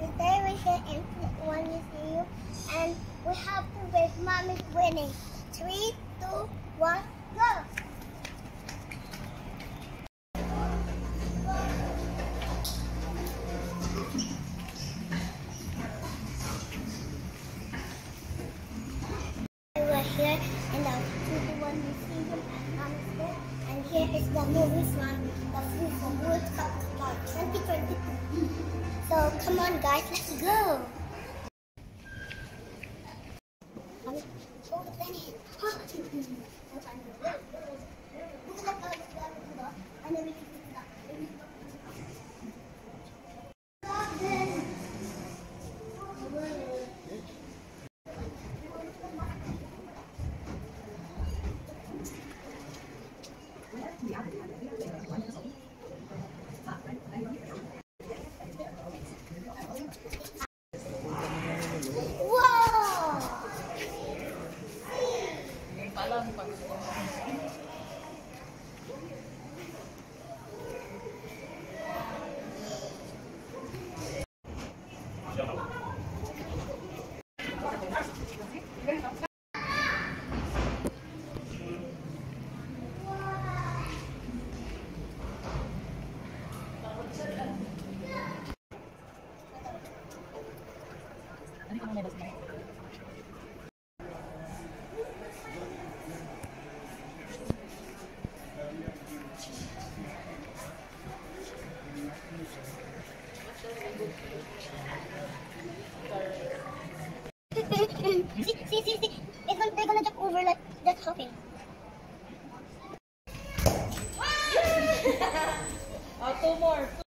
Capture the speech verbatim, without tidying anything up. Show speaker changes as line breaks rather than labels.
Today we're here in one museum and we have to wait. Mom is winning. Three, two, one, go! We're here in the twenty-one museum and Mom is there. And here is the movie from the FIFA World Cup Qatar twenty twenty-two. So come on guys, let's go! see, see, see, see. It's gonna, they're gonna jump over like that's hopping.
Oh, two more.